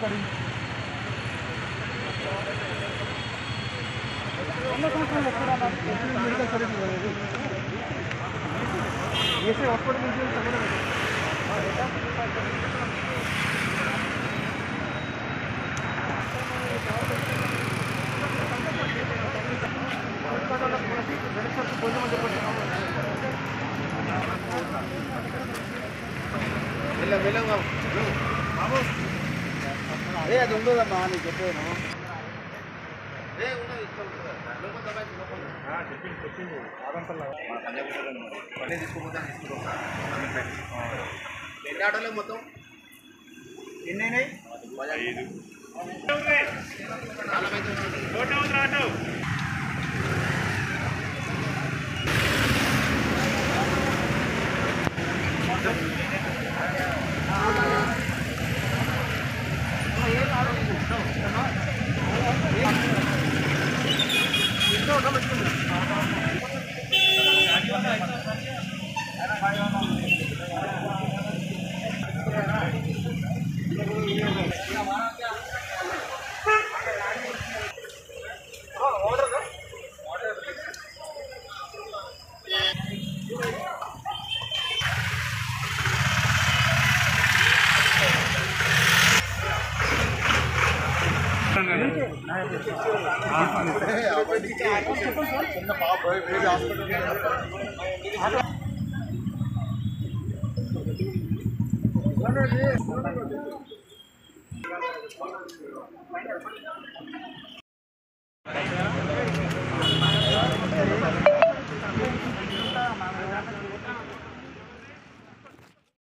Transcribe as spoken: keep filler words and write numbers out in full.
medical service ऐसे hospital అదే అది ఉండదమ్మా నీకు చెప్పాను చెప్పింది చెప్పింది ఆదంతల్లా పని తీసుకోపోతే తీసుకుంటాం ఎన్ని ఆటోలే మొత్తం ఎన్ని అయినాయి ఆటో చిన్న పాప బేబీ హాస్పిటల్